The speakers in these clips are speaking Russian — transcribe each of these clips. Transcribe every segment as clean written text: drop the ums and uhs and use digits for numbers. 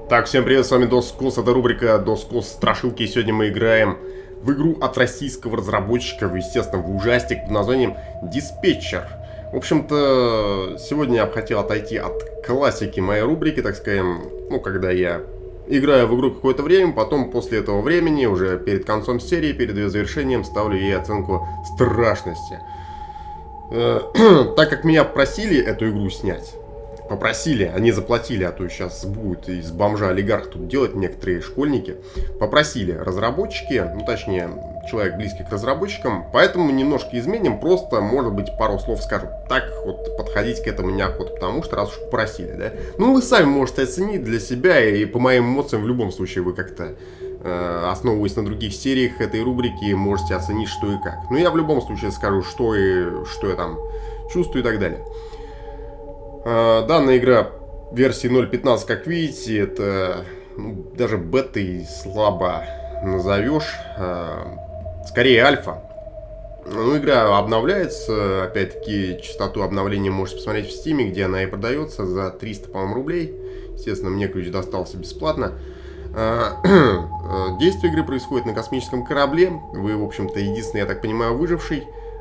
Так, всем привет, с вами Доскос, это рубрика Доскос Страшилки, и сегодня мы играем в игру от российского разработчика, естественно, в ужастик под названием Диспетчер. В общем-то, сегодня я бы хотел отойти от классики моей рубрики, так скажем, когда я играю в игру какое-то время, потом после этого времени, уже перед концом серии, перед ее завершением, ставлю ей оценку страшности. Так как меня просили эту игру снять, попросили, они заплатили, а то сейчас будет из бомжа олигарх тут делать некоторые школьники. Попросили разработчики, точнее, человек близкий к разработчикам, поэтому немножко изменим, просто, может быть, пару слов скажу. Так вот подходить к этому неохота, потому что раз уж попросили, да. Вы сами можете оценить для себя, и по моим эмоциям в любом случае вы как-то, основываясь на других сериях этой рубрики, можете оценить, что и как. Но я в любом случае скажу, что я там чувствую и так далее. Данная игра версии 0.15, как видите, это даже бетой слабо назовешь, скорее альфа. Игра обновляется, опять-таки частоту обновления можете посмотреть в Стиме, где она и продается за 300, по-моему, рублей. Естественно, мне ключ достался бесплатно. Действие игры происходит на космическом корабле, вы, в общем-то, единственный, я так понимаю, выживший.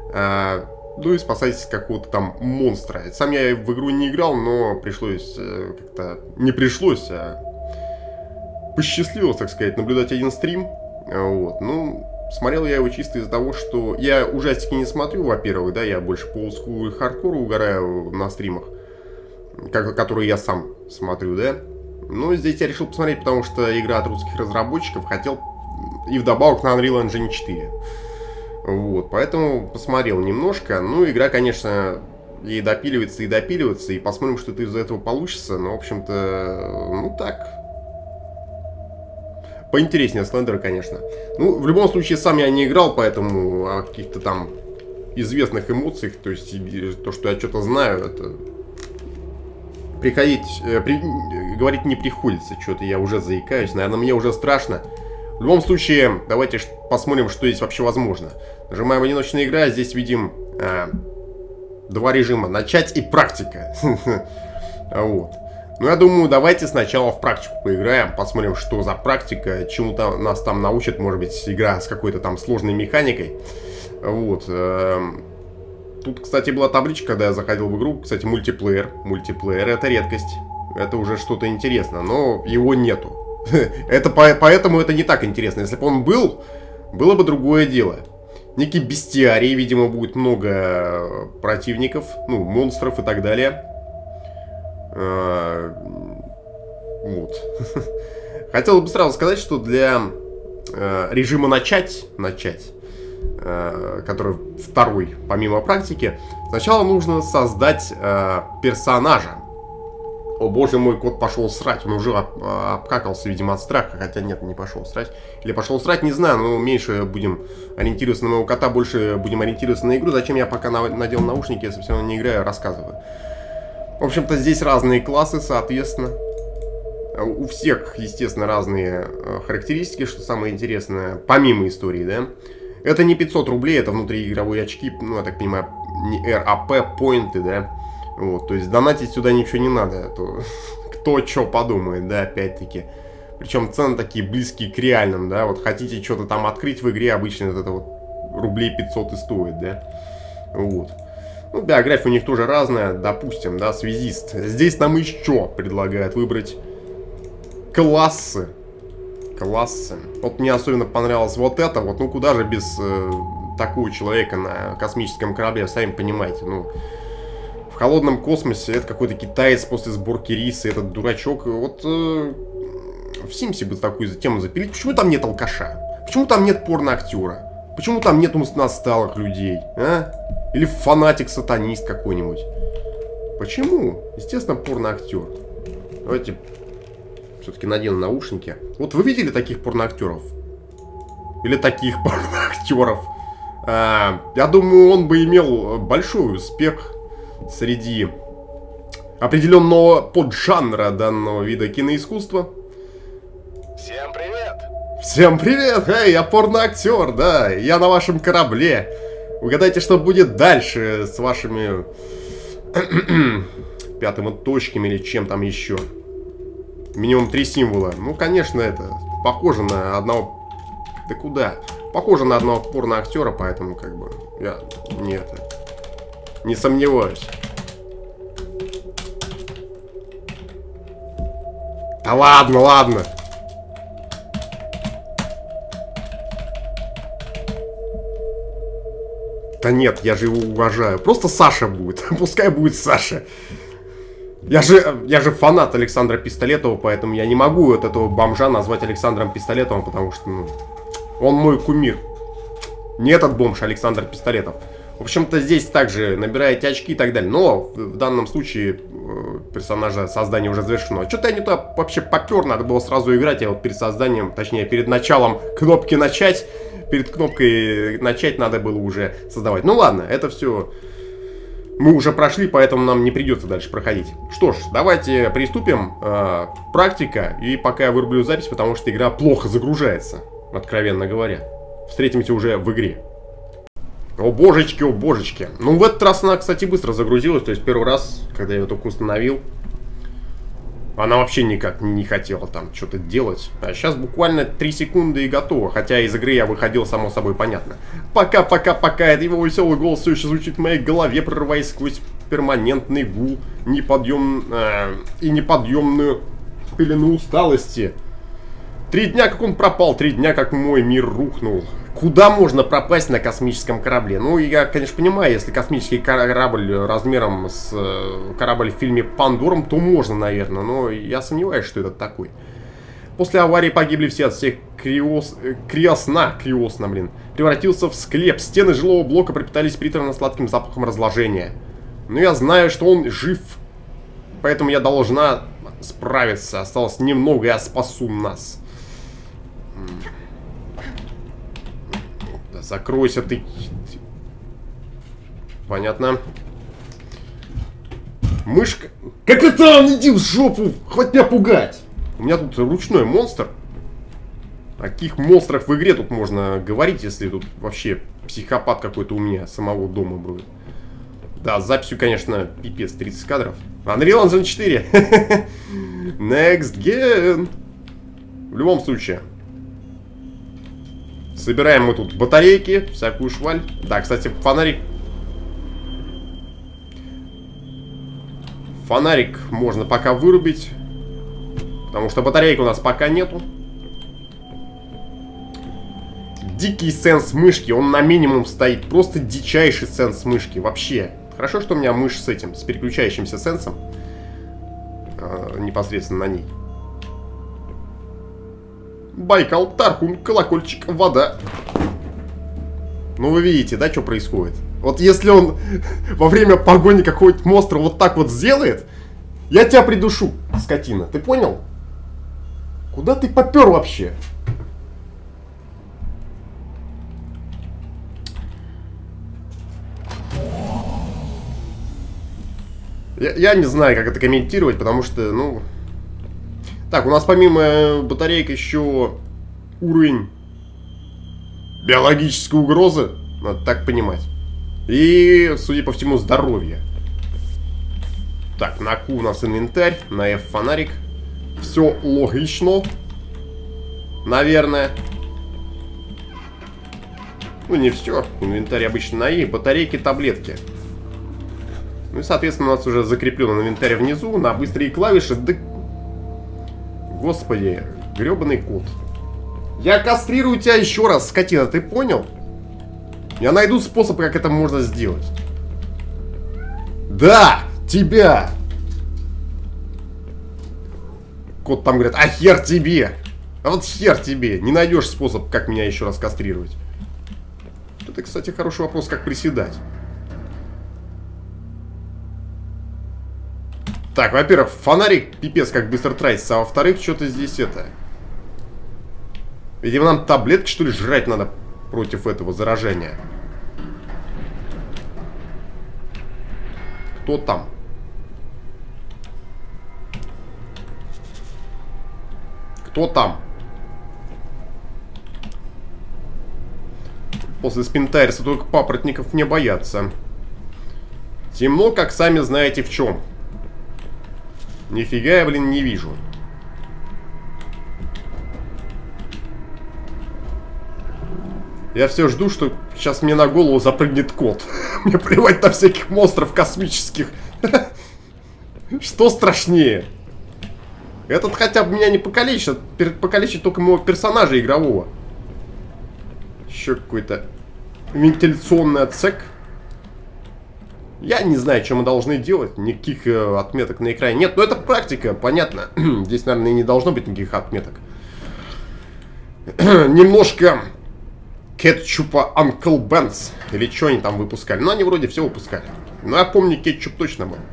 И спасаетесь какого-то там монстра. Сам я в игру не играл, но пришлось как-то... Не пришлось, а посчастливилось, так сказать, наблюдать один стрим. Смотрел я его чисто из-за того, что я ужастики не смотрю, во-первых, да, я больше по олдскулу и хардкору угораю на стримах, которые я сам смотрю, да. Но здесь я решил посмотреть, потому что игра от русских разработчиков, хотел и вдобавок на Unreal Engine 4. Поэтому посмотрел немножко. Игра, конечно, ей допиливается, и посмотрим, что из этого получится. Но, в общем-то, так. Поинтереснее Слендера, конечно. В любом случае, сам я не играл, поэтому о каких-то там известных эмоциях, то есть то, что я что-то знаю, это... Говорить не приходится, что-то я уже заикаюсь, наверное, мне уже страшно. В любом случае, давайте посмотрим, что здесь вообще возможно. Нажимаем «Одиночная игра», здесь видим два режима: начать и практика. Я думаю, давайте сначала в практику поиграем, посмотрим, что за практика, чему-то нас там научит, может быть, игра с какой-то там сложной механикой. Тут, кстати, была табличка, когда я заходил в игру, кстати, мультиплеер. Мультиплеер — это редкость, это уже что-то интересно, но его нету. Поэтому это не так интересно. Если бы он был, было бы другое дело. Некий бестиарий, видимо, будет много противников, монстров и так далее. Хотел бы сразу сказать, что для режима начать, который второй, помимо практики, сначала нужно создать персонажа. О боже мой, кот пошел срать. Он уже обкакался, видимо, от страха. Хотя нет, не пошел срать. Или пошел срать, не знаю. Но меньше будем ориентироваться на моего кота, больше будем ориентироваться на игру. Зачем я пока надел наушники, если все равно не играю, рассказываю. В общем-то, здесь разные классы, соответственно. У всех, естественно, разные характеристики, что самое интересное, помимо истории, да. Это не 500 рублей, это внутриигровые очки, я так понимаю, не RAP, поинты, да. То есть донатить сюда ничего не надо, а то кто что подумает, да, опять-таки. Причем цены такие близкие к реальным, да, хотите что-то там открыть в игре, обычно это рублей 500 и стоит, да. Биография у них тоже разная, допустим, да, связист. Здесь нам еще предлагают выбрать классы. Мне особенно понравилось вот это, куда же без такого человека на космическом корабле, сами понимаете, в холодном космосе это какой-то китаец после сборки риса, этот дурачок. В Симсе бы такую тему запилить. Почему там нет алкаша? Почему там нет порно-актера? Почему там нет насталых людей? А? Или фанатик-сатанист какой-нибудь? Почему? Естественно, порно-актер. Давайте все-таки надену наушники. Вы видели таких порно-актеров? Или таких порно-актеров? Я думаю, он бы имел большой успех среди определенного поджанра данного вида киноискусства. Всем привет! Всем привет! Эй, я порноактер, да, я на вашем корабле. Угадайте, что будет дальше с вашими пятыми точками или чем там еще. Минимум 3 символа. Ну, конечно, это похоже на одного... Да куда? Похоже на одного порно-актера, поэтому как бы я не сомневаюсь. Да ладно, ладно. Да нет, я же его уважаю. Просто Саша будет. Пускай будет Саша. Я же фанат Александра Пистолетова, поэтому я не могу вот этого бомжа назвать Александром Пистолетовым, потому что, ну, он мой кумир. Не этот бомж, Александр Пистолетов. В общем-то, здесь также набираете очки и так далее. Но в данном случае персонажа создание уже завершено. Что-то я не туда вообще попер, надо было сразу играть. Я вот перед созданием, точнее, перед началом кнопки начать. Перед кнопкой начать надо было уже создавать. Ну ладно, это все мы уже прошли, поэтому нам не придется дальше проходить. Что ж, давайте приступим. Практика. И пока я вырублю запись, потому что игра плохо загружается, откровенно говоря. Встретимся уже в игре. О божечки, о божечки. Ну, в этот раз она, кстати, быстро загрузилась. То есть первый раз, когда я ее только установил, она вообще никак не хотела там что-то делать. А сейчас буквально 3 секунды и готово. Хотя из игры я выходил, само собой, понятно. Пока. Это его веселый голос все еще звучит в моей голове, прорываясь сквозь перманентный гул и неподъемную пелену усталости. 3 дня, как он пропал, 3 дня, как мой мир рухнул. Куда можно пропасть на космическом корабле? Ну, я, конечно, понимаю, если космический корабль размером с корабль в фильме «Пандорум», то можно, наверное, но я сомневаюсь, что это такой. После аварии погибли все, от всех Криосна, блин, превратился в склеп. Стены жилого блока пропитались приторно-сладким запахом разложения. Но я знаю, что он жив, поэтому я должна справиться. Осталось немного, я спасу нас. Закройся ты. Понятно. Мышка. Как это? Иди в жопу! Хватит меня пугать! У меня тут ручной монстр. О каких монстрах в игре тут можно говорить, если тут вообще психопат какой-то у меня самого дома будет. Да, с записью, конечно, пипец, 30 кадров. Unreal Engine 4. Next gen. В любом случае. Собираем мы тут батарейки, всякую шваль. Да, кстати, фонарик. Фонарик можно пока вырубить, потому что батарейки у нас пока нету. Дикий сенс мышки, он на минимум стоит. Просто дичайший сенс мышки. Вообще. Хорошо, что у меня мышь с этим, с переключающимся сенсом. Непосредственно на ней. Байкал, Тархун, колокольчик, вода. Ну вы видите, да, что происходит? Вот если он во время погони какого-нибудь монстра вот так вот сделает, я тебя придушу, скотина. Ты понял? Куда ты попер вообще? Я не знаю, как это комментировать, потому что, ну... Так, у нас помимо батареек еще уровень биологической угрозы, надо так понимать. И, судя по всему, здоровье. Так, на Q у нас инвентарь, на F фонарик. Все логично. Наверное. Ну, не все. Инвентарь обычно на И. Батарейки, таблетки. Ну и, соответственно, у нас уже закреплен инвентарь внизу. На быстрые клавиши. Да... Господи, гребаный кот. Я кастрирую тебя еще раз, скотина, ты понял? Я найду способ, как это можно сделать. Да, тебя. Кот там говорит, а хер тебе. А вот хер тебе. Не найдешь способ, как меня еще раз кастрировать. Это, кстати, хороший вопрос, как приседать. Так, во-первых, фонарик пипец как быстро тратится, а во-вторых, что-то здесь это... Видимо, нам таблетки, что ли, жрать надо против этого заражения. Кто там? Кто там? После Спинтайрса только папоротников не боятся. Темно, как сами знаете в чем. Нифига я, блин, не вижу. Я все жду, что сейчас мне на голову запрыгнет кот. Мне плевать на всяких монстров космических. Что страшнее? Этот хотя бы меня не покалечит. Покалечит только моего персонажа игрового. Еще какой-то вентиляционный отсек. Я не знаю, что мы должны делать. Никаких отметок на экране нет. Но это практика, понятно. Здесь, наверное, и не должно быть никаких отметок. Немножко кетчупа Uncle Ben's. Или что они там выпускали. Ну, они вроде все выпускали. Но я помню, кетчуп точно был.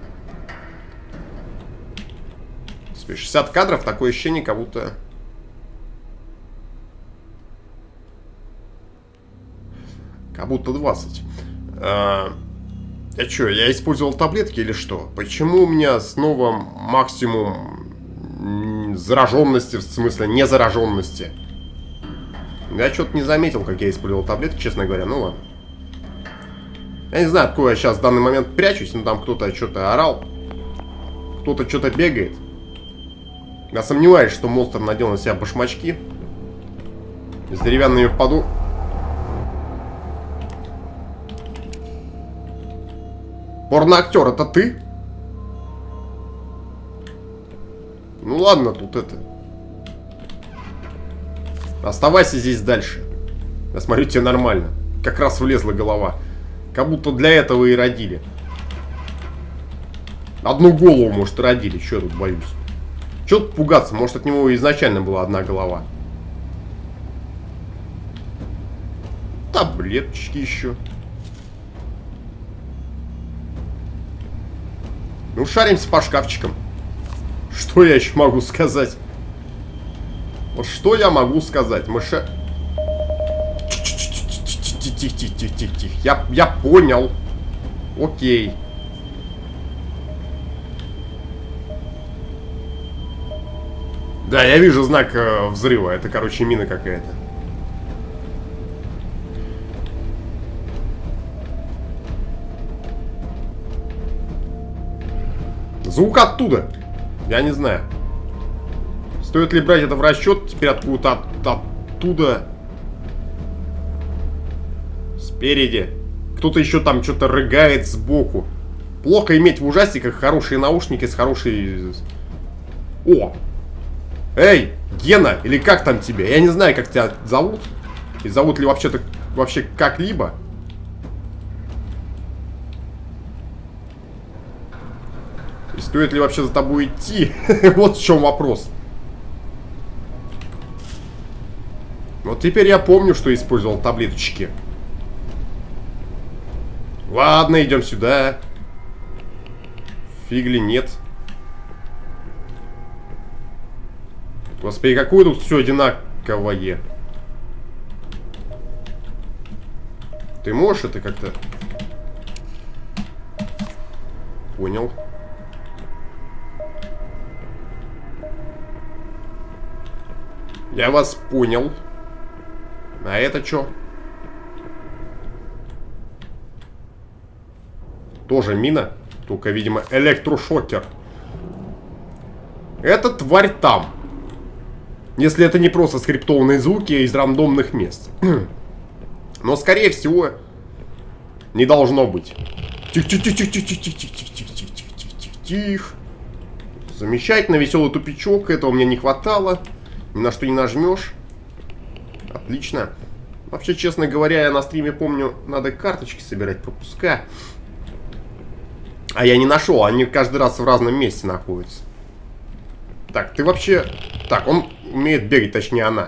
60 кадров, такое ощущение, как будто... Как будто 20. Я что, я использовал таблетки или что? Почему у меня снова максимум зараженности, в смысле не зараженности? Я что-то не заметил, как я использовал таблетки, честно говоря. Ну ладно. Я не знаю, откуда я сейчас в данный момент прячусь, но там кто-то что-то орал. Кто-то что-то бегает. Я сомневаюсь, что монстр надел на себя башмачки. С деревянными поду... Порноактер, это ты? Ну ладно, тут это... Оставайся здесь дальше. Я смотрю, тебе нормально. Как раз влезла голова. Как будто для этого и родили. Одну голову, может, и родили. Че я тут боюсь? Че тут пугаться? Может, от него изначально была одна голова. Таблеточки еще. Ну, шаримся по шкафчикам. Что я еще могу сказать? Вот что я могу сказать? Мы Тихо. Я понял. Окей. Да, я вижу знак взрыва. Это, короче, мина какая-то. Звук оттуда. Я не знаю. Стоит ли брать это в расчет? Теперь откуда-то оттуда. Спереди. Кто-то еще там что-то рыгает сбоку. Плохо иметь в ужастиках хорошие наушники с хорошей... О! Эй, Гена, или как там тебя? Я не знаю, как тебя зовут. И зовут ли вообще-то вообще как-либо. И стоит ли вообще за тобой идти? Вот в чем вопрос. Вот теперь я помню, что использовал таблеточки. Ладно, идем сюда. Фигли нет. Господи, какое тут все одинаковое. Ты можешь это как-то... Понял. Я вас понял. А это что? Тоже мина. Только, видимо, электрошокер. Эта тварь там. Если это не просто скриптованные звуки из рандомных мест. Но, скорее всего, не должно быть. Тихо. Замечательно, веселый тупичок. Этого мне не хватало. Ни на что не нажмешь. Отлично. Вообще, честно говоря, я на стриме помню, надо карточки собирать, пропуска. А я не нашел, они каждый раз в разном месте находятся. Так, ты вообще... Так, он умеет бегать, точнее она.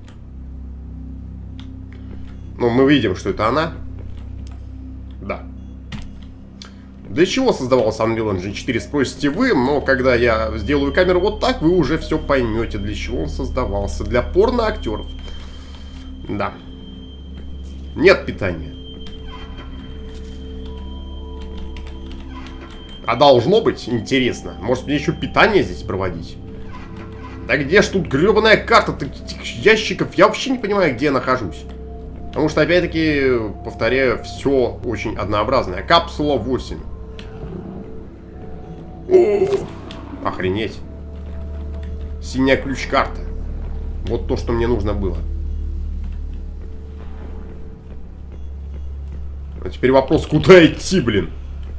Ну, мы видим, что это она. Да. Для чего создавался Unreal Engine 4, спросите вы, но когда я сделаю камеру вот так, вы уже все поймете, для чего он создавался. Для порноактеров. Да. Нет питания. А должно быть, интересно. Может, мне еще питание здесь проводить? Да где ж тут гребаная карта таких ящиков? Я вообще не понимаю, где я нахожусь. Потому что, опять-таки, повторяю, все очень однообразное. Капсула 8. О, охренеть. Синяя ключ-карта. Вот то, что мне нужно было. А теперь вопрос, куда идти, блин?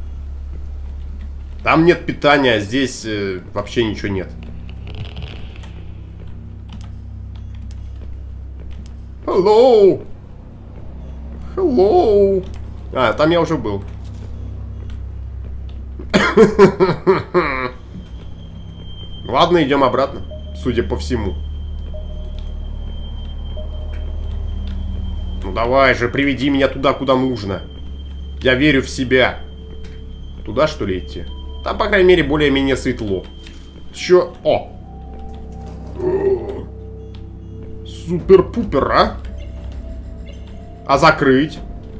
Там нет питания, а здесь вообще ничего нет. Hello! Hello! А, там я уже был. Ладно, идем обратно, судя по всему. Ну давай же, приведи меня туда, куда нужно. Я верю в себя. Туда, что ли, идти? Там, по крайней мере, более-менее светло. Чё? О! Супер-пупер, а? А закрыть?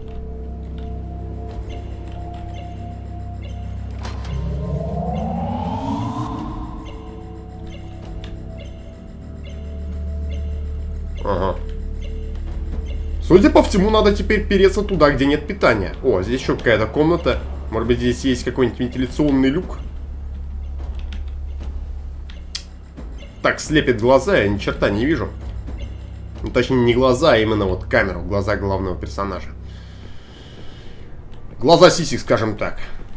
Ага. Судя по всему, надо теперь переться туда, где нет питания. О, здесь еще какая-то комната. Может быть, здесь есть какой-нибудь вентиляционный люк? Так, слепит глаза, я ни черта не вижу. Ну, точнее, не глаза, а именно вот камеру, глаза главного персонажа. Глаза сисек, скажем так.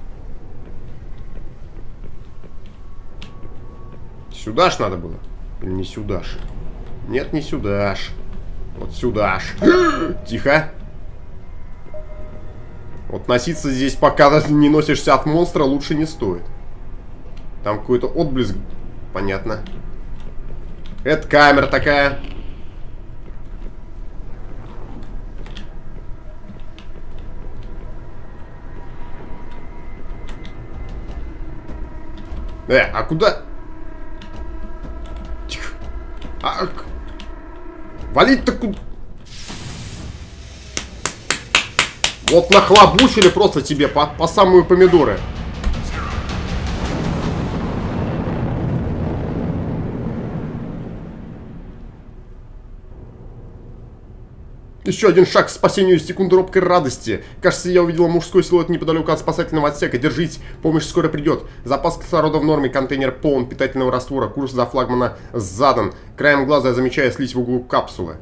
Сюда ж надо было? Или не сюда ж? Нет, не сюда ж. Вот сюда ж. Тихо. Вот носиться здесь, пока не носишься от монстра, лучше не стоит. Там какой-то отблеск. Понятно. Это камера такая. А куда? Тихо. Валить-то куда? Вот нахлобучили просто тебе по самые помидоры. Еще один шаг к спасению, секунду робкой радости. Кажется, я увидела мужской силуэт неподалеку от спасательного отсека. Держись, помощь скоро придет. Запас кислорода в норме, контейнер полон питательного раствора. Курс до флагмана задан. Краем глаза я замечаю слизь в углу капсулы.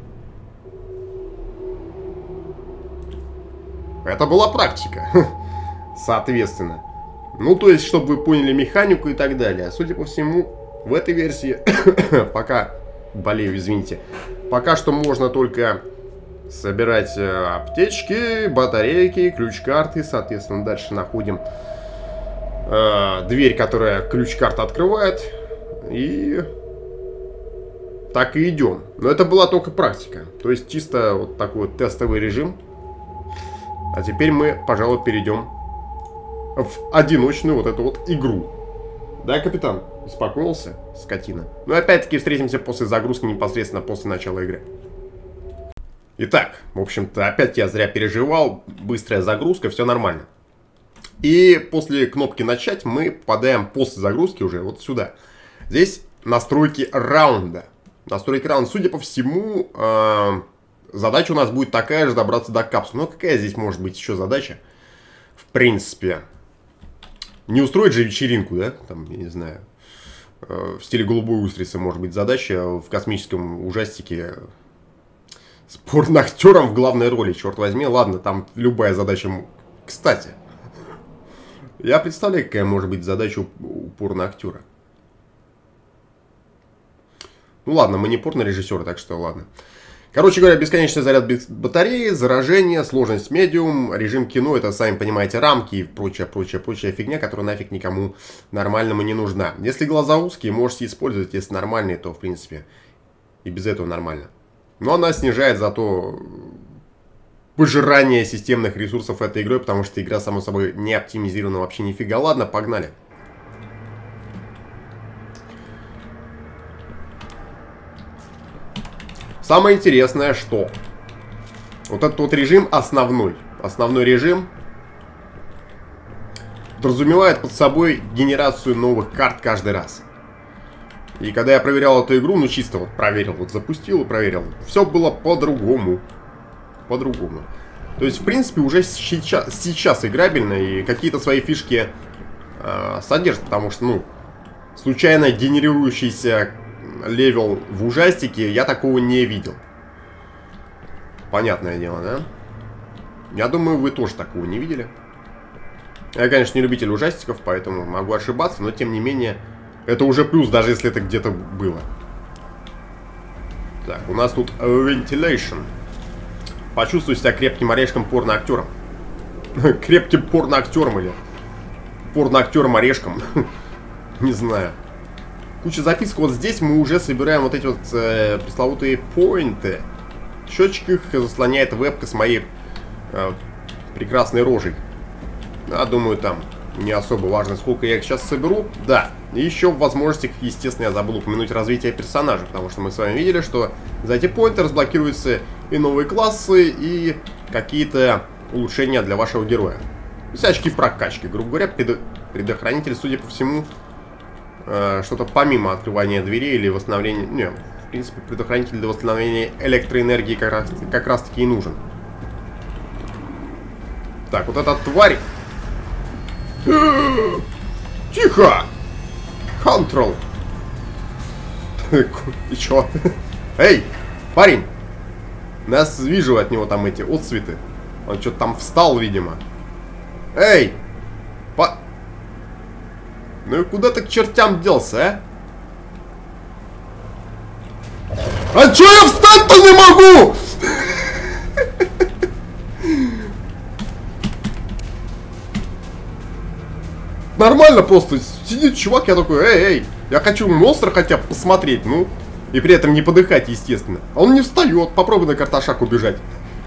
Это была практика. Соответственно. Ну, то есть, чтобы вы поняли механику и так далее. Судя по всему, в этой версии пока... Болею, извините. Пока что можно только... собирать аптечки, батарейки, ключ-карты. Соответственно, дальше находим дверь, которая ключ-карта открывает. И так и идем. Но это была только практика. То есть чисто вот такой вот тестовый режим. А теперь мы, пожалуй, перейдем в одиночную вот эту вот игру. Да, капитан? Успокоился, скотина. Ну и опять-таки встретимся после загрузки, непосредственно после начала игры. Итак, в общем-то, опять я зря переживал. Быстрая загрузка, все нормально. И после кнопки «Начать» мы попадаем после загрузки уже вот сюда. Здесь настройки раунда. Настройки раунда. Судя по всему, задача у нас будет такая же, добраться до капсулы. Но какая здесь может быть еще задача? В принципе, не устроить же вечеринку, да? Там, я не знаю, в стиле «Голубой устрицы» может быть задача в космическом ужастике. С порноактером в главной роли, черт возьми. Ладно, там любая задача... Кстати, я представляю, какая может быть задача у порноактера. Ну ладно, мы не порнорежиссеры, так что ладно. Короче говоря, бесконечный заряд батареи, заражение, сложность медиум, режим кино, это, сами понимаете, рамки и прочая фигня, которая нафиг никому нормальному не нужна. Если глаза узкие, можете использовать, если нормальные, то в принципе и без этого нормально. Но она снижает зато пожирание системных ресурсов этой игрой, потому что игра, само собой, не оптимизирована вообще нифига. Ладно, погнали. Самое интересное, что вот этот вот режим основной режим подразумевает под собой генерацию новых карт каждый раз. И когда я проверял эту игру, ну чисто вот проверил, вот запустил и проверил, все было по-другому. По-другому. То есть, в принципе, уже сейчас играбельно и какие-то свои фишки содержит, потому что, ну, случайно генерирующийся левел в ужастике я такого не видел. Понятное дело, да? Я думаю, вы тоже такого не видели. Я, конечно, не любитель ужастиков, поэтому могу ошибаться, но тем не менее, это уже плюс, даже если это где-то было. Так, у нас тут ventilation. Почувствуй себя крепким орешком порноактером. Крепким порноактером или порноактером-орешком. Не знаю. Куча записок. Вот здесь мы уже собираем вот эти вот пресловутые поинты. Счетчик их заслоняет вебка с моей прекрасной рожей. Я думаю, там не особо важно, сколько я их сейчас соберу. Да. И еще в возможностях, естественно, я забыл упомянуть развитие персонажа, потому что мы с вами видели, что за эти поинты разблокируются и новые классы, и какие-то улучшения для вашего героя. Всяческие прокачки. Грубо говоря, предохранитель, судя по всему, что-то помимо открывания дверей или восстановления... Не, в принципе, предохранитель для восстановления электроэнергии как раз таки и нужен. Так, вот эта тварь... Тихо! Control. И чё? Эй, парень! Я вижу от него там эти отцветы. Он что-то там встал, видимо. Эй! Ну и куда ты к чертям делся, а? А чё я встать-то не могу? Нормально просто. Сидит чувак, я такой, эй, я хочу монстра хотя бы посмотреть, ну. И при этом не подыхать, естественно. А он не встает. Попробуй на картошак убежать.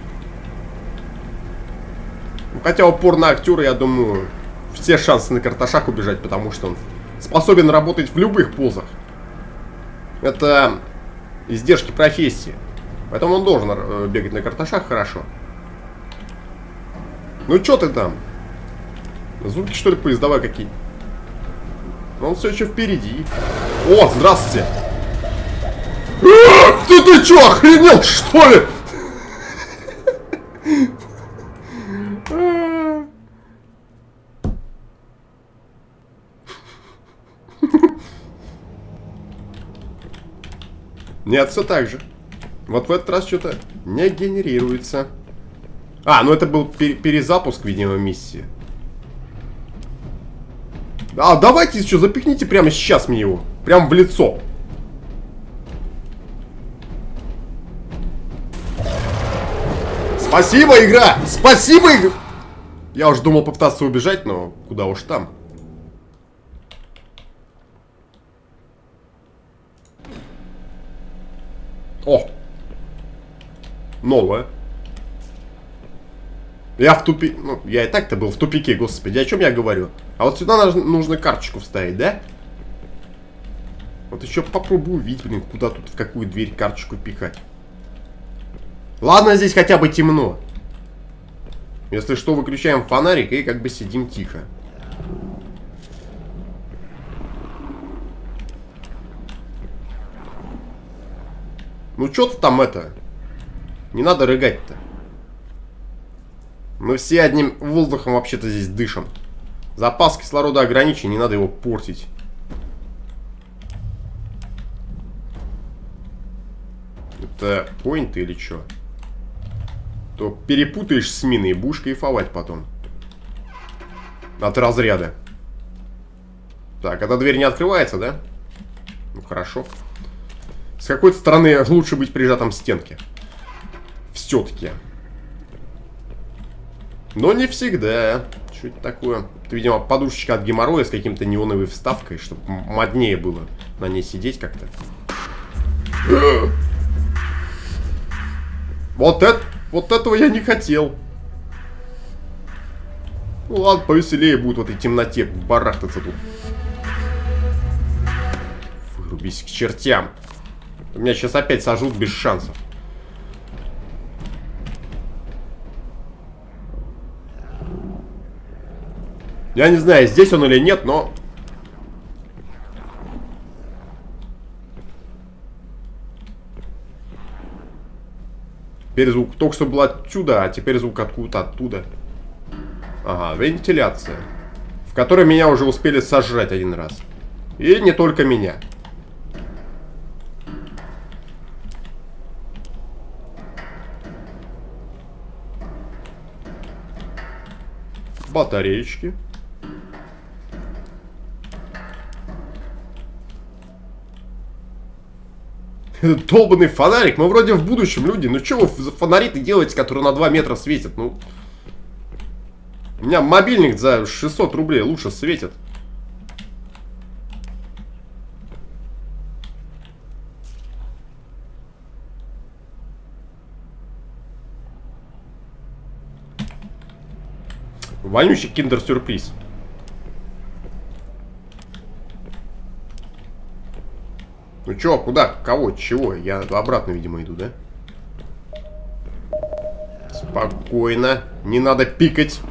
Хотя у порно-актера, я думаю, все шансы на картошак убежать, потому что он способен работать в любых позах. Это издержки профессии. Поэтому он должен бегать на картошак хорошо. Ну чё ты там? Звуки, что ли, поездовые какие? Он все еще впереди. О, здравствуйте! Ты чё, охренел, что ли? Нет, все так же. Вот в этот раз что-то не генерируется. А, ну это был перезапуск, видимо, миссии. А, давайте еще запихните прямо сейчас мне его. Прямо в лицо. Спасибо, игра! Спасибо, игра! Я уже думал попытаться убежать, но куда уж там. О! Новое. Я в тупике. Ну, я и так-то был в тупике, господи, о чем я говорю? А вот сюда нужно карточку вставить, да? Вот еще попробую увидеть, блин, куда тут, в какую дверь карточку пихать. Ладно, здесь хотя бы темно. Если что, выключаем фонарик и как бы сидим тихо. Ну что ты там это? Не надо рыгать-то. Мы все одним воздухом вообще-то здесь дышим. Запас кислорода ограничен, не надо его портить. Это поинты или что? То перепутаешь с миной и будешь кайфовать потом. От разряда. Так, эта дверь не открывается, да? Ну, хорошо. С какой-то стороны лучше быть прижатым к стенке. Все-таки. Но не всегда. Что это такое? Это, видимо, подушечка от геморроя с каким-то неоновой вставкой, чтобы моднее было на ней сидеть как-то. Вот этого я не хотел. Ну ладно, повеселее будет в этой темноте барахтаться тут. Вырубись к чертям. Меня сейчас опять сожрут без шансов. Я не знаю, здесь он или нет, но... Теперь звук только что был отсюда, а теперь звук откуда-то оттуда. Ага, вентиляция. В которой меня уже успели сожрать один раз. И не только меня. Батареечки. Этот долбанный фонарик. Мы вроде в будущем, люди. Ну что вы за фонари-то делаете, которые на 2 метра светят? Ну, у меня мобильник за 600 рублей лучше светит. Вонючий киндер-сюрприз. Ну чё, куда? Кого? Чего? Я обратно, видимо, иду, да? Спокойно. Не надо пикать.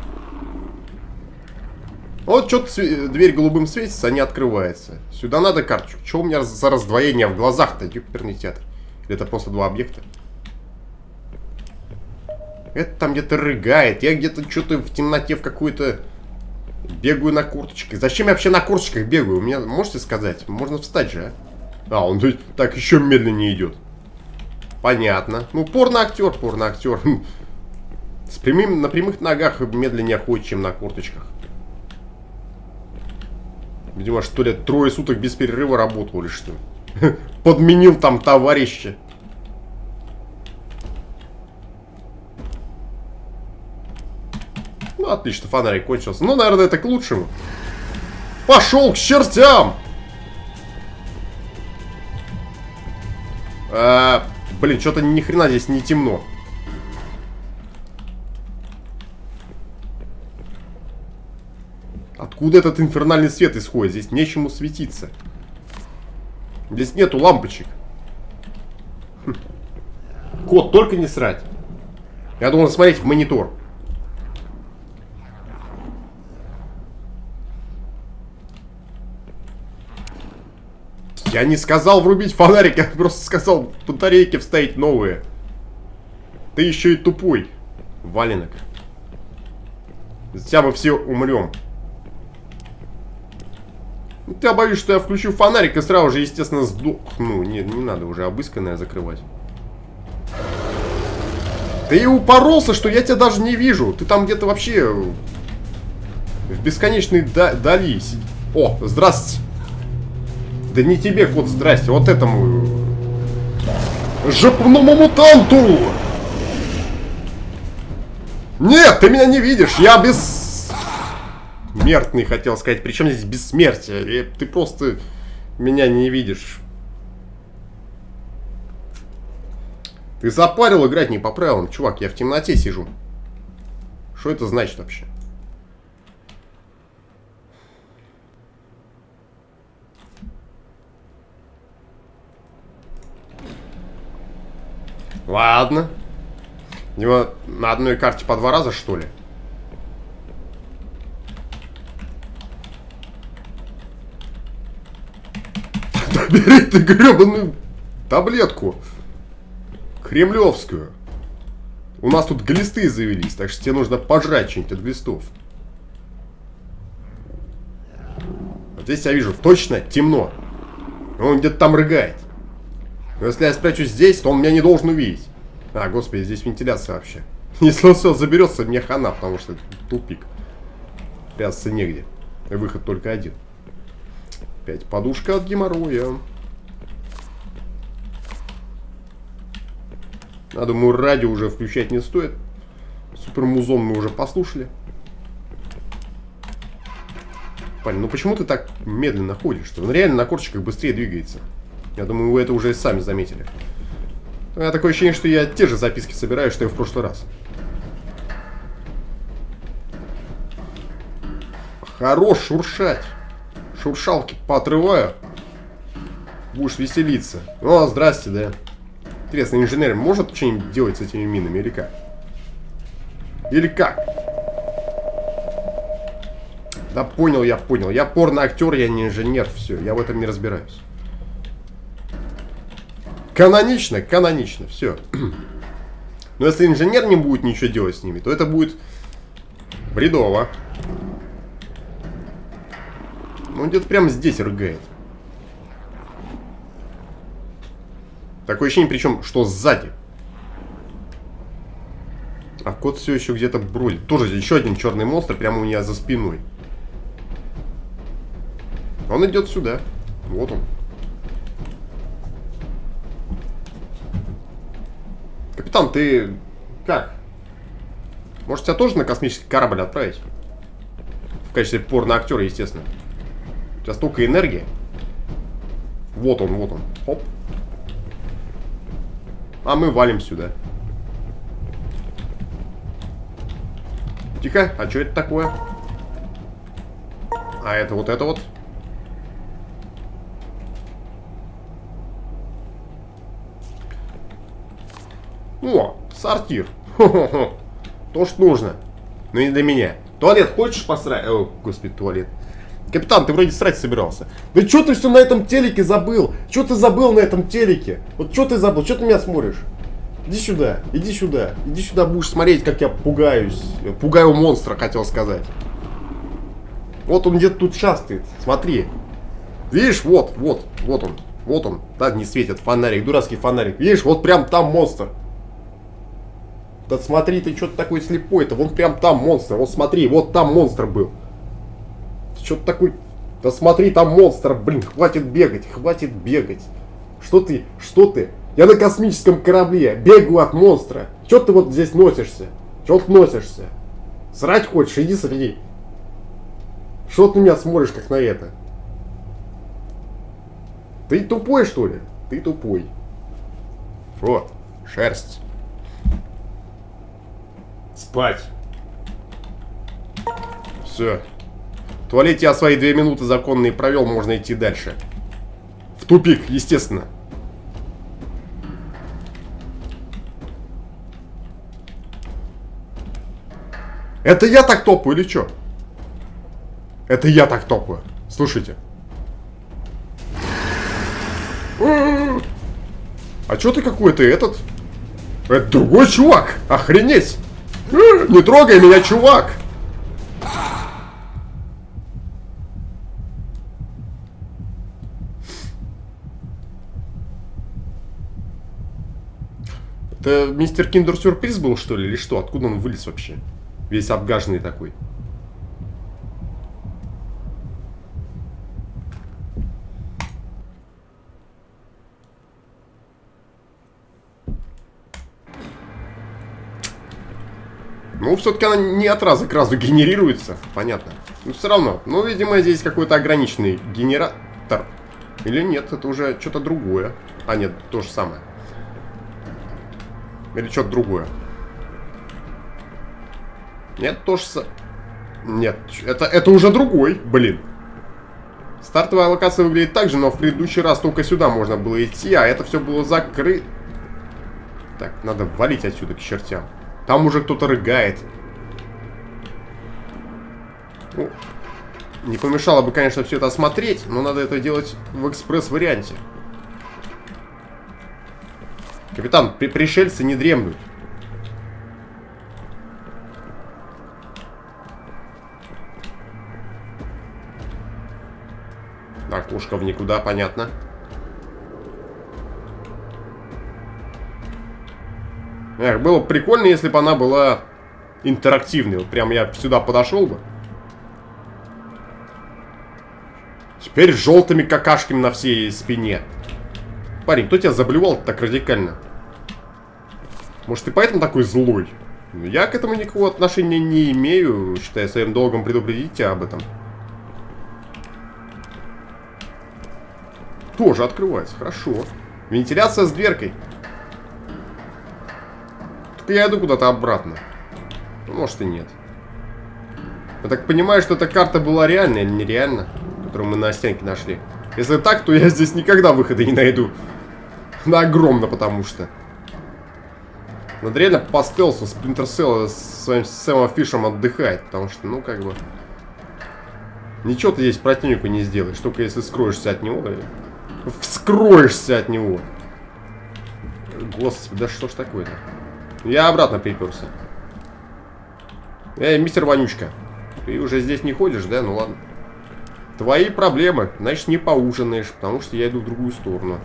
Вот что-то дверь голубым светится, а не открывается. Сюда надо карточку. Чё у меня за раздвоение в глазах-то? Ёперный театр. Или это просто 2 объекта? Это там где-то рыгает. Я где-то что-то в темноте в какую-то бегаю на курточках. Зачем я вообще на курточках бегаю? У меня, можете сказать? Можно встать же, а? А, он так еще медленнее идет. Понятно. Ну, порно-актер, порно-актер. На прямых ногах медленнее ходит, чем на курточках. Видимо, что ли, 3 суток без перерыва работал или что? Подменил там товарища. Ну, отлично, фонарик кончился. Ну, наверное, это к лучшему. Пошел к чертям! Блин, что-то ни хрена здесь не темно. Откуда этот инфернальный свет исходит? Здесь нечему светиться. Здесь нету лампочек. Кот, только не срать. Я должен смотреть в монитор. Я не сказал врубить фонарик, я просто сказал батарейки вставить новые. Ты еще и тупой, валенок. Сейчас мы все умрем. Я боюсь, что я включу фонарик и сразу же, естественно, сдохну. Нет, не надо уже обысканное закрывать. Ты упоролся, что я тебя даже не вижу. Ты там где-то вообще в бесконечной дали. О, здравствуйте. Да не тебе, кот, здрасте, вот этому жопному мутанту! Нет, ты меня не видишь, я бессмертный, хотел сказать. Причем здесь бессмертие? Ты просто меня не видишь. Ты запарил играть не по правилам, чувак, я в темноте сижу. Что это значит вообще? Ладно. Его на одной карте по 2 раза, что ли? Да бери ты гребаную таблетку. Кремлевскую. У нас тут глисты завелись, так что тебе нужно пожрать что-нибудь от глистов. Вот здесь я вижу точно темно. Он где-то там рыгает. Но если я спрячусь здесь, то он меня не должен увидеть. А, господи, здесь вентиляция вообще. Если он все заберется, мне хана, потому что это тупик. Прятаться негде. И выход только один. Опять подушка от геморроя. Я думаю, радио уже включать не стоит. Супермузон мы уже послушали. Парень, ну почему ты так медленно ходишь? Он реально на корточках быстрее двигается. Я думаю, вы это уже сами заметили. У меня такое ощущение, что я те же записки собираю, что и в прошлый раз. Хорош шуршать. Шуршалки поотрываю. Будешь веселиться. О, здрасте, да. Интересно, инженер может что-нибудь делать с этими минами или как? Или как? Да понял, я понял. Я порно-актер, я не инженер. Все, я в этом не разбираюсь. Канонично, канонично, все. Но если инженер не будет ничего делать с ними, то это будет бредово. Он где-то прямо здесь рыгает. Такое ощущение, причем, что сзади. А кот все еще где-то бродит. Тоже еще один черный монстр прямо у меня за спиной. Он идет сюда. Вот он. Капитан, ты как? Может, тебя тоже на космический корабль отправить? В качестве порно-актера, естественно. У тебя столько энергии. Вот он, вот он. Хоп. А мы валим сюда. Тихо, а что это такое? А это вот это вот. О, сортир. Хо-хо-хо. То, что нужно. Но не для меня. Туалет хочешь посрать? О, господи, туалет. Капитан, ты вроде срать собирался. Да что ты все на этом телеке забыл? Что ты забыл на этом телеке? Вот что ты забыл? Что ты меня смотришь? Иди сюда, иди сюда. Иди сюда, будешь смотреть, как я пугаюсь. Пугаю монстра, хотел сказать. Вот он где-то тут шастает. Смотри. Видишь, вот он. Вот он. Да, не светит фонарик, дурацкий фонарик. Видишь, вот прям там монстр. Да смотри, ты что-то такой слепой-то. Вон прям там монстр. Вот смотри, вот там монстр был. Что-то такой... Да смотри, там монстр, блин, хватит бегать, хватит бегать. Что ты? Что ты? Я на космическом корабле, бегу от монстра. Что ты вот здесь носишься? Что ты носишься? Срать хочешь? Иди среди. Что ты на меня смотришь, как на это? Ты тупой, что ли? Ты тупой. Вот, шерсть. Спать. Все. В туалете я свои 2 минуты законные провел, можно идти дальше. В тупик, естественно. Это я так топаю или что? Это я так топаю. Слушайте. А что ты какой-то этот? Это другой чувак. Охренеть. Не трогай меня, чувак. Это мистер Киндер Сюрприз был, что ли, или что? Откуда он вылез вообще? Весь обгаженный такой. Ну, все-таки она не от раза к разу генерируется. Понятно. Но все равно. Ну, видимо, здесь какой-то ограниченный генератор. Или нет, это уже что-то другое. А, нет, то же самое. Или что-то другое. Нет, тоже... Нет, это уже другой, блин. Стартовая локация выглядит так же, но в предыдущий раз только сюда можно было идти, а это все было закрыто. Так, надо валить отсюда к чертям. Там уже кто-то рыгает. Ну, не помешало бы, конечно, все это осмотреть, но надо это делать в экспресс-варианте. Капитан, пришельцы не дремлют. Окошко в никуда, понятно. Эх, было бы прикольно, если бы она была интерактивной. Вот прям я сюда подошел бы. Теперь с желтыми какашками на всей спине. Парень, кто тебя заблевал так радикально? Может, ты поэтому такой злой? Я к этому никакого отношения не имею. Считаю своим долгом предупредить тебя об этом. Тоже открывается, хорошо. Вентиляция с дверкой. Только я иду куда-то обратно. Ну, может и нет. Я так понимаю, что эта карта была реальная или нереальна, которую мы на стенке нашли. Если так, то я здесь никогда выхода не найду. Да, огромно, потому что. Надо реально по стелсу Splinter Cell с своим Сэмом Фишем отдыхать, потому что, ну, как бы... Ничего ты здесь противнику не сделаешь, только если скроешься от него. Вскроешься от него. Господи, да что ж такое-то? Я обратно приперся. Эй, мистер Вонючка. Ты уже здесь не ходишь, да? Ну ладно. Твои проблемы. Значит, не поужинаешь, потому что я иду в другую сторону.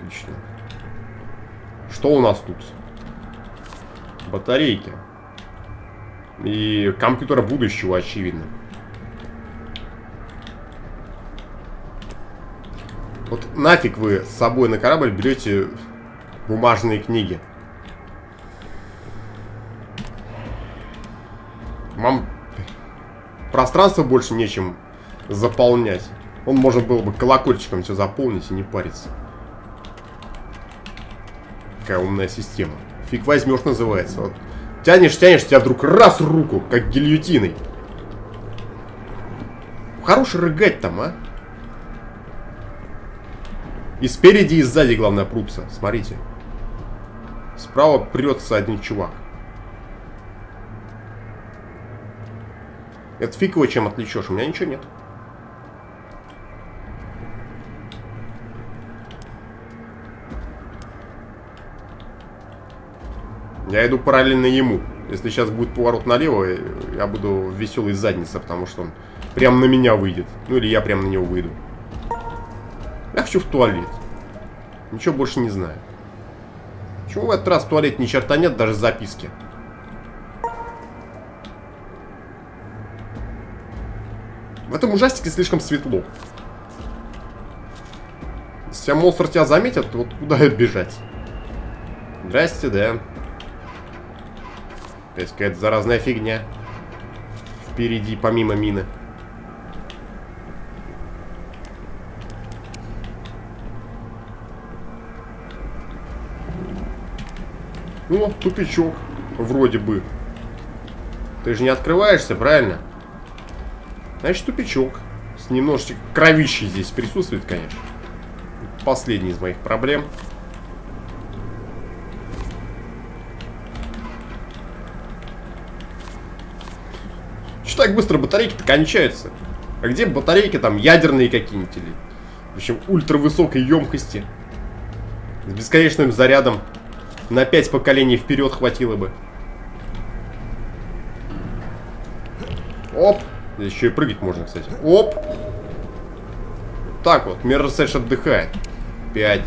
Отлично. Что у нас тут? Батарейки. И компьютера будущего, очевидно. Вот нафиг вы с собой на корабль берете бумажные книги. Вам пространство больше нечем заполнять. Он можно было бы колокольчиком все заполнить и не париться. Какая умная система. Фиг возьмешь, называется. Вот. Тянешь, тебя вдруг раз руку, как гильотиной. Хорош рыгать там, а? И спереди, и сзади, главное, прутся. Смотрите. Справа прется один чувак. Это фиг его чем отличешь. У меня ничего нет. Я иду параллельно ему. Если сейчас будет поворот налево, я буду веселый из задницы, потому что он прямо на меня выйдет. Ну или я прямо на него выйду. Я хочу в туалет. Ничего больше не знаю. Почему в этот раз в туалете ни черта нет, даже записки? В этом ужастике слишком светло. Если монстр тебя заметит, вот куда бежать? Здрасте, да. Опять какая-то заразная фигня. Впереди, помимо мины. О, тупичок. Вроде бы. Ты же не открываешься, правильно? Значит, тупичок. С немножечко кровищей здесь присутствует, конечно. Последний из моих проблем. Что так быстро батарейки-то кончаются? А где батарейки там ядерные какие-нибудь? Или, в общем, ультравысокой емкости. С бесконечным зарядом. На 5 поколений вперед хватило бы. Оп! Здесь еще и прыгать можно, кстати. Оп! Так вот, Мерседес отдыхает. 5.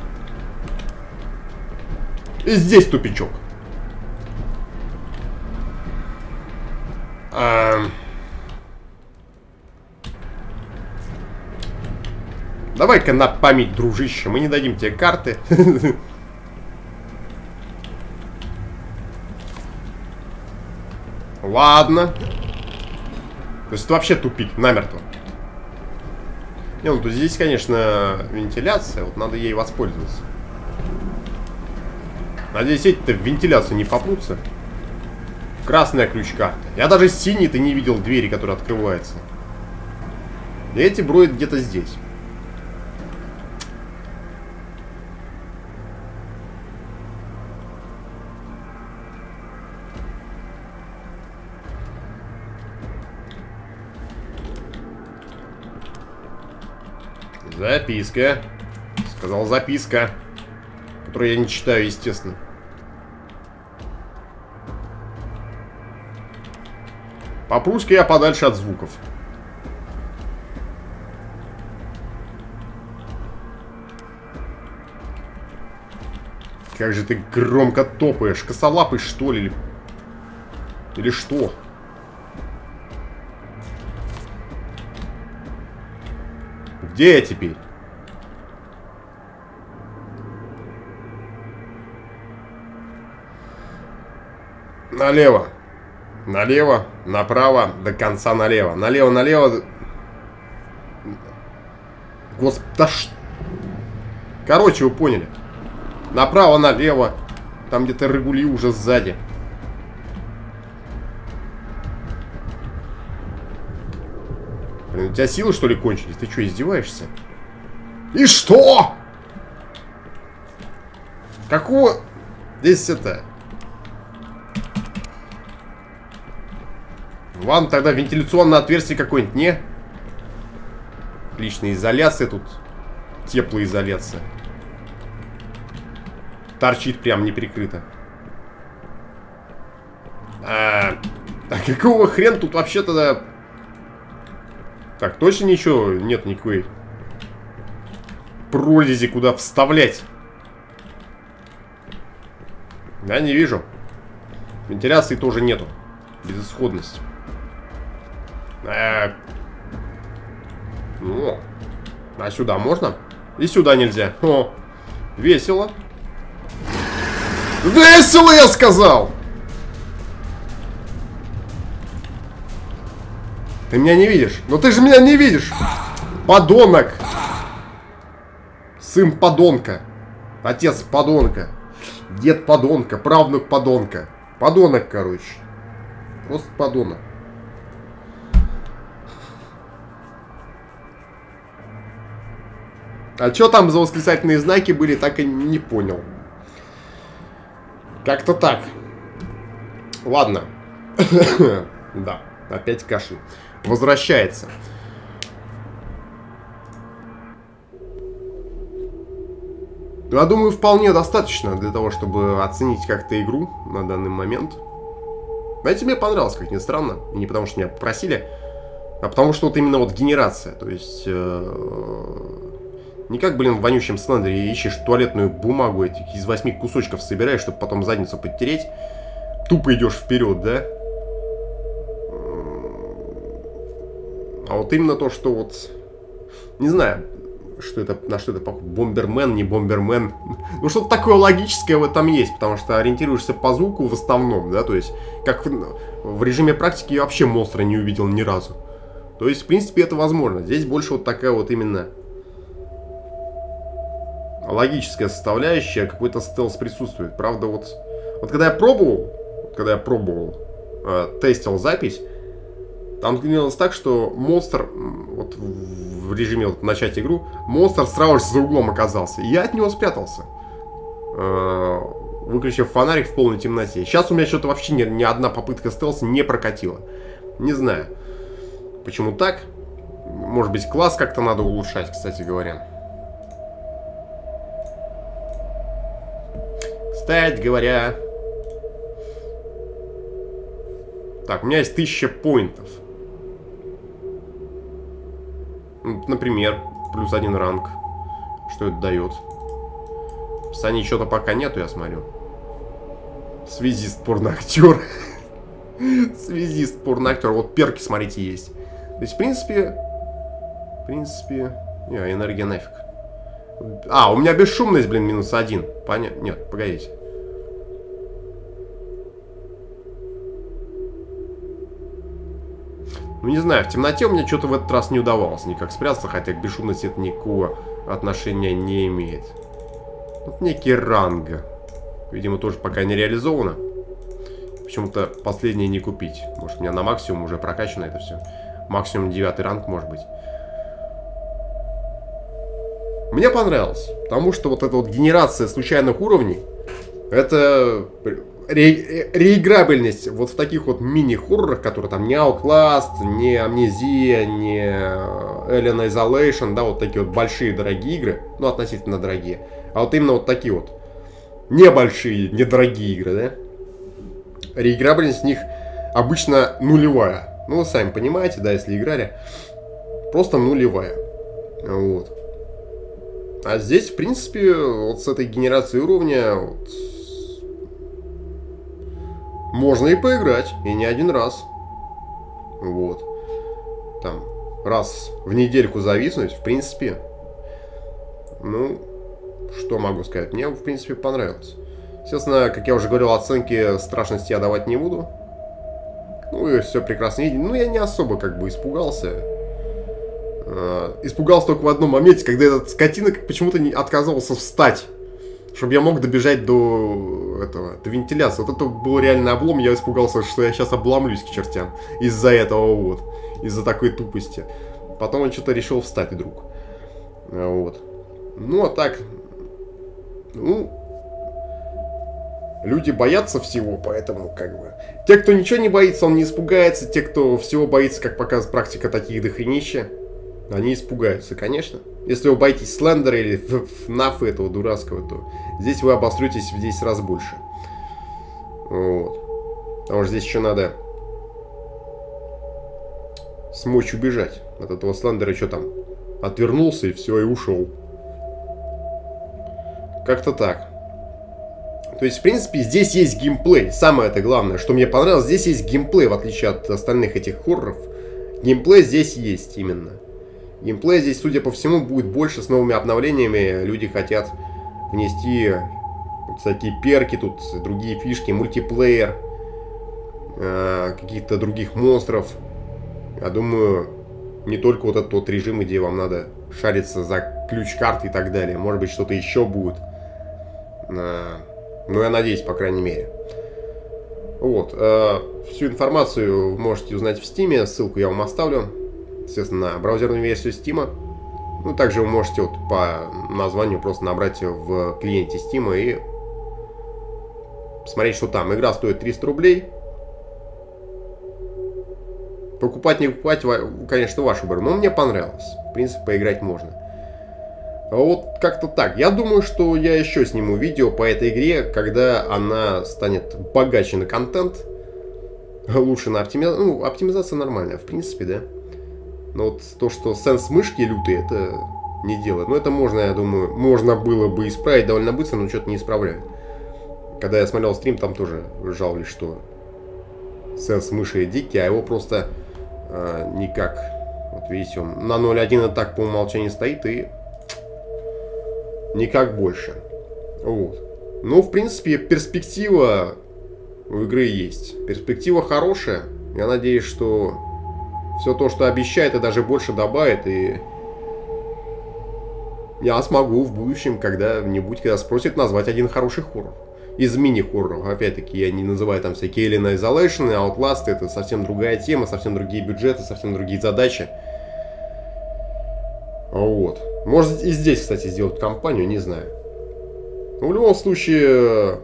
И здесь тупичок. Давай-ка на память, дружище. Мы не дадим тебе карты. Ладно. То есть это вообще тупик, намертво. Не, ну то здесь, конечно, вентиляция. Вот надо ей воспользоваться. Надеюсь, эти-то в вентиляцию не попрутся. Красная ключ-карта. Я даже синий-то не видел двери, которые открываются. И эти броют где-то здесь. Записка. Сказал записка. Которую я не читаю, естественно. Попрусь-ка я подальше от звуков. Как же ты громко топаешь. Косолапый, что ли? Или что? Где я теперь? Налево. Налево, направо, до конца налево. Налево, налево. Господи, да ш... Короче, вы поняли. Направо, налево. Там где-то регули уже сзади. Блин, у тебя силы, что ли, кончились? Ты что, издеваешься? И что? Какого... Здесь это... Ладно, тогда вентиляционное отверстие какое-нибудь, не? Отличная изоляция тут. Теплоизоляция. Торчит прям не прикрыто. А какого хрена тут вообще тогда... Так, точно ничего нет никакой прорези, куда вставлять Я не вижу. Вентиляции тоже нету. Безысходность. Ну, а сюда можно? И сюда нельзя. О, весело. Весело, я сказал! Ты меня не видишь. Но ты же меня не видишь. Подонок. Сын подонка. Отец подонка. Дед подонка. Правнук подонка. Подонок, короче. Просто подонок. А что там за восклицательные знаки были, так и не понял. Как-то так. Ладно. Да, опять кашель. Возвращается. Я думаю, вполне достаточно для того, чтобы оценить как-то игру на данный момент. Знаете, мне понравилось, как ни странно. И не потому, что меня попросили, а потому, что вот именно вот генерация. То есть... не как, блин, в вонючем слендере ищешь туалетную бумагу этих из 8 кусочков собираешь, чтобы потом задницу подтереть. Тупо идешь вперед, да? А вот именно то, что вот... Не знаю, что это, на что это похоже. Бомбермен, не бомбермен. Ну, что-то такое логическое в этом есть, потому что ориентируешься по звуку в основном, да? То есть, как в режиме практики я вообще монстра не увидел ни разу. То есть, в принципе, это возможно. Здесь больше вот такая вот именно... логическая составляющая, какой-то стелс присутствует. Правда, вот когда я пробовал, тестил запись, там длилось так, что монстр, вот в режиме вот, начать игру, монстр сразу же за углом оказался. И я от него спрятался, выключив фонарик в полной темноте. Сейчас у меня что-то вообще ни одна попытка стелса не прокатила. Не знаю, почему так. Может быть, класс как-то надо улучшать, кстати говоря. Кстати говоря... Так, у меня есть 1000 поинтов. Например, плюс 1 ранг. Что это дает? В описании что-то пока нету, я смотрю. Связист, порноактер. Связист, порноактер. Вот перки, смотрите, есть. То есть, в принципе... Не, энергия нафиг. А, у меня бесшумность, блин, минус 1. Понятно. Нет, погодите. Ну, не знаю, в темноте у меня что-то в этот раз не удавалось никак спрятаться, хотя к бесшумности это никакого отношения не имеет. Вот некий ранг. Видимо, тоже пока не реализовано. Почему-то последнее не купить. Может, у меня на максимум уже прокачано это все. Максимум 9 ранг, может быть. Мне понравилось, потому что вот эта вот генерация случайных уровней, это реиграбельность вот в таких вот мини-хоррорах, которые там не Outlast, не Amnesia, не Alien Isolation, да, вот такие вот большие дорогие игры, ну, относительно дорогие, а вот именно вот такие вот небольшие, недорогие игры, да, реиграбельность в них обычно нулевая. Ну, вы сами понимаете, да, если играли, просто нулевая, вот. А здесь, в принципе, вот с этой генерацией уровня вот, можно и поиграть, и не один раз. Вот. Там, раз в недельку зависнуть, в принципе. Ну, что могу сказать? Мне, в принципе, понравилось. Естественно, как я уже говорил, оценки страшности я давать не буду. Ну, и все прекрасно видели. Ну, я не особо, как бы, испугался. Испугался только в одном моменте, когда этот скотина почему-то не отказывался встать, чтобы я мог добежать до вентиляции. Вот это был реальный облом. Я испугался, что я сейчас обломлюсь к чертям из-за этого вот, из-за такой тупости. Потом он что-то решил встать вдруг. Вот. Ну, а так, ну, люди боятся всего, поэтому как бы... Те, кто ничего не боится, он не испугается. Те, кто всего боится, как показывает практика, таких дохренища, они испугаются, конечно. Если вы боитесь Слендера или FNAF этого дурацкого, то здесь вы обостритесь в 10 раз больше. Вот. Потому что здесь еще надо смочь убежать от этого Слендера. Что там? Отвернулся и все, и ушел. Как-то так. То есть, в принципе, здесь есть геймплей. Самое это главное, что мне понравилось, здесь есть геймплей, в отличие от остальных этих хорроров. Геймплей здесь есть именно. Геймплей здесь, судя по всему, будет больше с новыми обновлениями. Люди хотят внести всякие перки, тут другие фишки, мультиплеер, каких-то других монстров. Я думаю, не только вот этот вот режим, где вам надо шариться за ключ-карты и так далее. Может быть, что-то еще будет. Ну, я надеюсь, по крайней мере. Вот. Всю информацию вы можете узнать в Steam. Ссылку я вам оставлю. Естественно, на браузерную версию Steam. Ну, также вы можете вот по названию просто набрать в клиенте Steam и посмотреть, что там. Игра стоит 300 рублей. Покупать, не покупать, конечно, ваш выбор. Но мне понравилось. В принципе, поиграть можно. Вот как-то так. Я думаю, что я еще сниму видео по этой игре, когда она станет богаче на контент. Лучше на оптимизацию. Ну, оптимизация нормальная, в принципе, да. Но вот то, что сенс мышки лютый, это не делает. Но это можно, я думаю, можно было бы исправить довольно быстро, но что-то не исправляют. Когда я смотрел стрим, там тоже жаловались, что сенс мыши дикий, а его просто никак. Вот видите, он на 0.1 и так по умолчанию стоит, и никак больше. Вот. Ну, в принципе, перспектива у игры есть. Перспектива хорошая. Я надеюсь, что все то, что обещает, и даже больше добавит. И я смогу в будущем, когда-нибудь, когда спросят, назвать один хороший хоррор. Из мини-хорроров. Опять-таки, я не называю там всякие Alien Isolation и Outlast. Это совсем другая тема, совсем другие бюджеты, совсем другие задачи. Вот. Может и здесь, кстати, сделать кампанию, не знаю. Но в любом случае,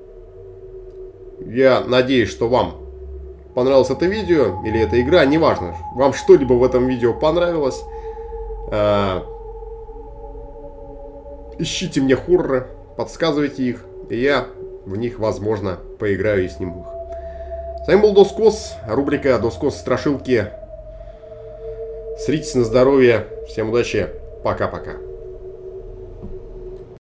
я надеюсь, что вам понравилось это видео или эта игра, неважно. Вам что-либо в этом видео понравилось. Ищите мне хорроры, подсказывайте их, и я в них, возможно, поиграю и сниму их. С вами был Доскос, рубрика Доскос Страшилки. Сритесь на здоровье, всем удачи, пока-пока.